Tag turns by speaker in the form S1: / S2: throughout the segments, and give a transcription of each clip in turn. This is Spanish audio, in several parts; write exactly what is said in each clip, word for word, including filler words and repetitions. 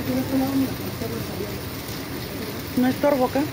S1: No estorbo acá.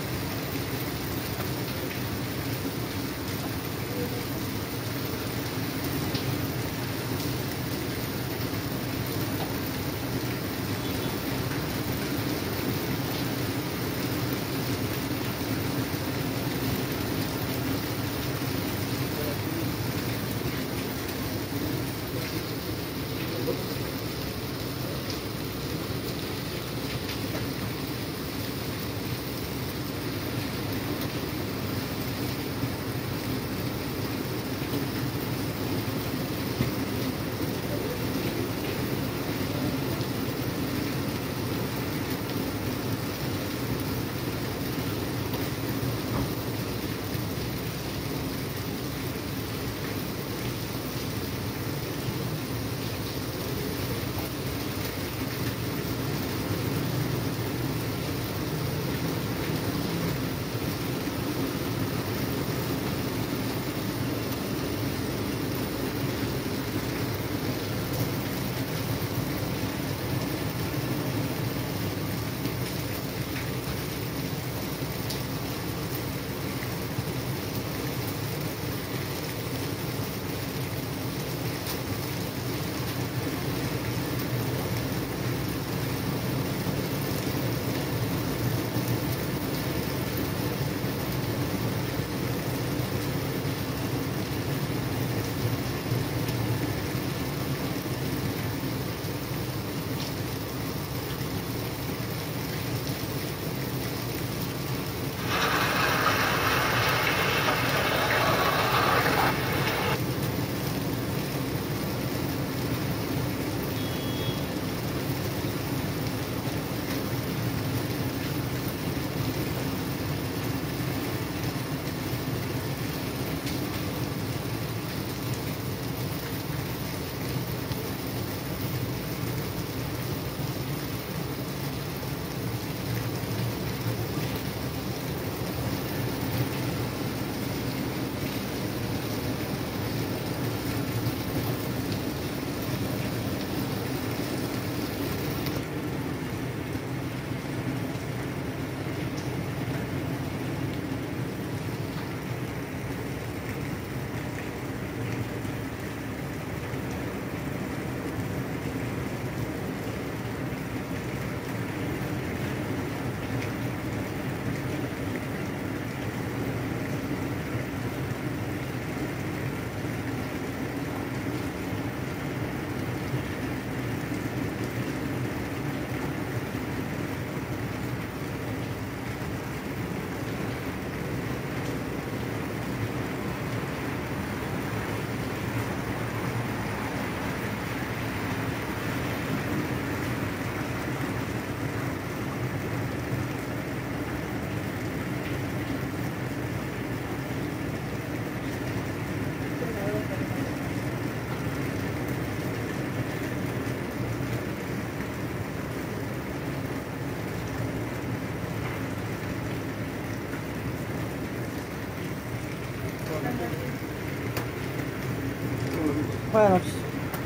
S1: Buenas noches.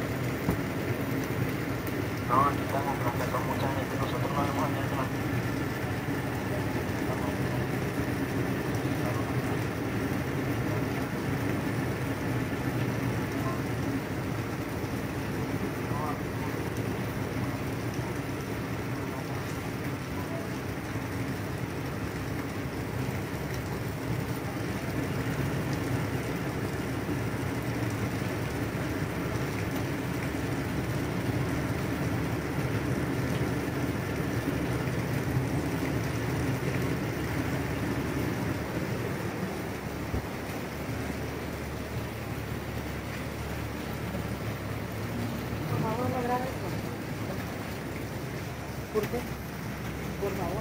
S2: No, aquí estamos, pero son mucha gente, nosotros no vemos a nadie más.
S1: ¿Por qué? Por favor.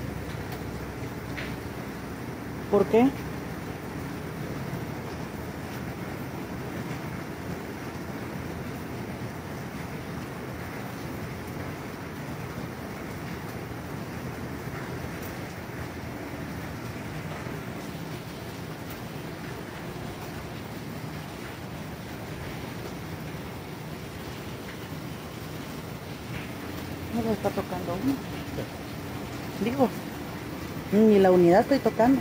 S1: ¿Por qué? lo está tocando uno. Digo, ni la unidad estoy tocando.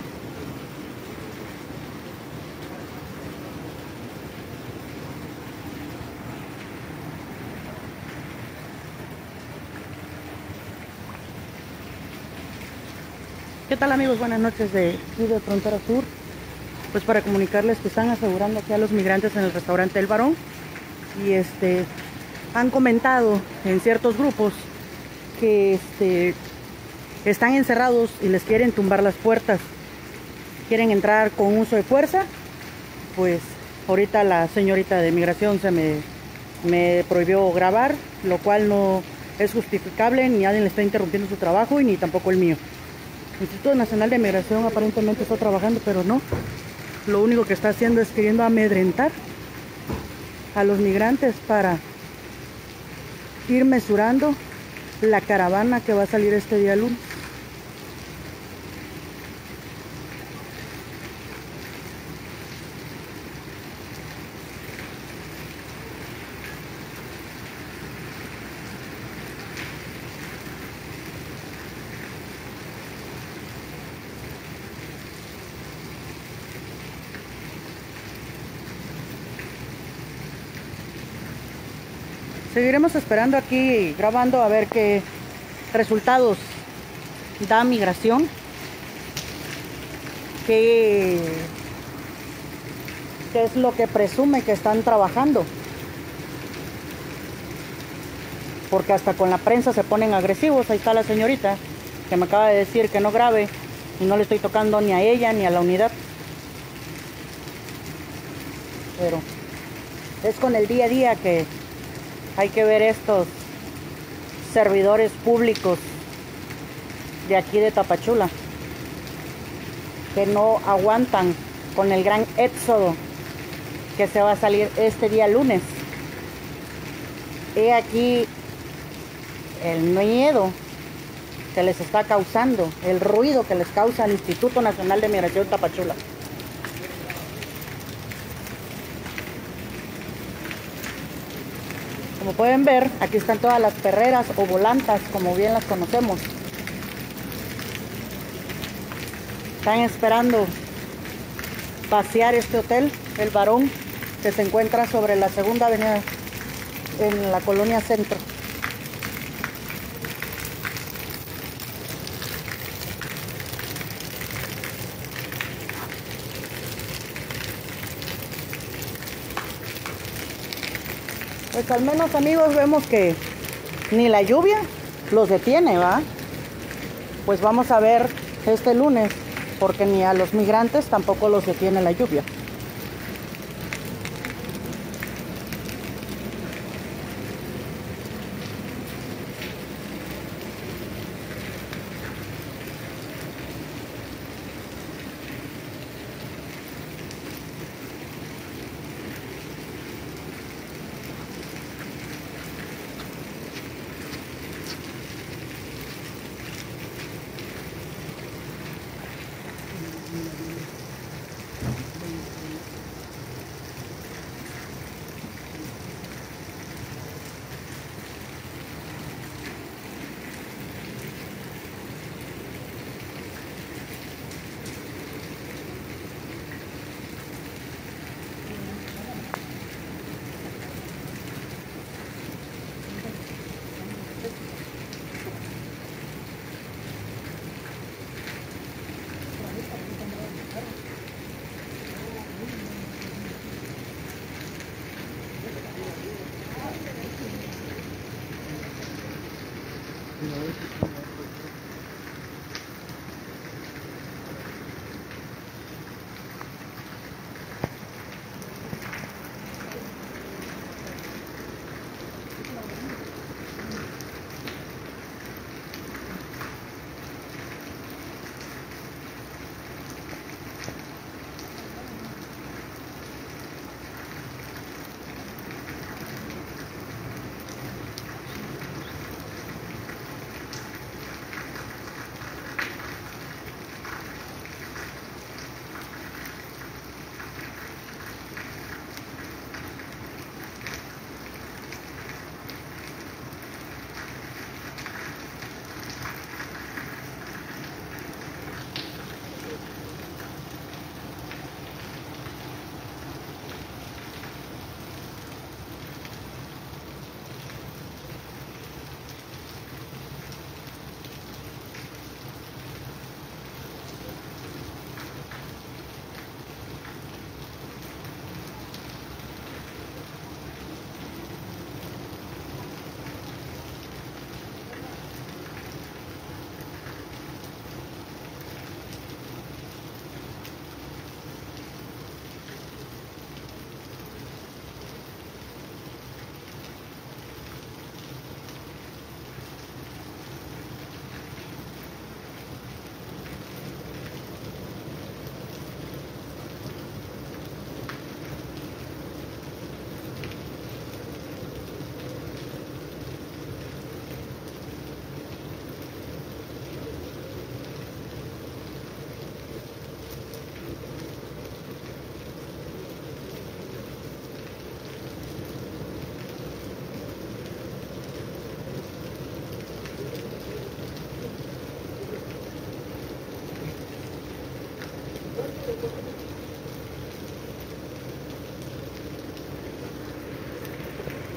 S1: ¿Qué tal, amigos? Buenas noches de, de Frontera Sur. Pues para comunicarles que están asegurando aquí a los migrantes en el restaurante El Barón. Y este han comentado en ciertos grupos que este están encerrados y les quieren tumbar las puertas. Quieren entrar con uso de fuerza. Pues ahorita la señorita de migración se me, me prohibió grabar, lo cual no es justificable, ni alguien le está interrumpiendo su trabajo y ni tampoco el mío. El Instituto Nacional de Migración aparentemente está trabajando, pero no. Lo único que está haciendo es queriendo amedrentar a los migrantes para ir mesurando la caravana que va a salir este día lunes. Seguiremos esperando aquí, grabando, a ver qué resultados da migración, qué, qué es lo que presume que están trabajando, porque hasta con la prensa se ponen agresivos. Ahí está la señorita que me acaba de decir que no grabe y no le estoy tocando ni a ella ni a la unidad, pero es con el día a día que hay que ver estos servidores públicos de aquí de Tapachula, que no aguantan con el gran éxodo que se va a salir este día lunes. He aquí el miedo que les está causando, el ruido que les causa el Instituto Nacional de Migración Tapachula. Como pueden ver, aquí están todas las perreras o volantas, como bien las conocemos. Están esperando pasear este hotel, El Barón, que se encuentra sobre la segunda avenida en la colonia Centro. Pues al menos, amigos, vemos que ni la lluvia los detiene, ¿va? Pues vamos a ver este lunes, porque ni a los migrantes tampoco los detiene la lluvia.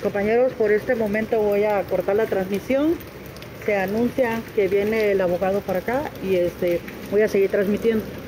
S1: compañeros, por este momento voy a cortar la transmisión. Se anuncia que viene el abogado para acá y este voy a seguir transmitiendo.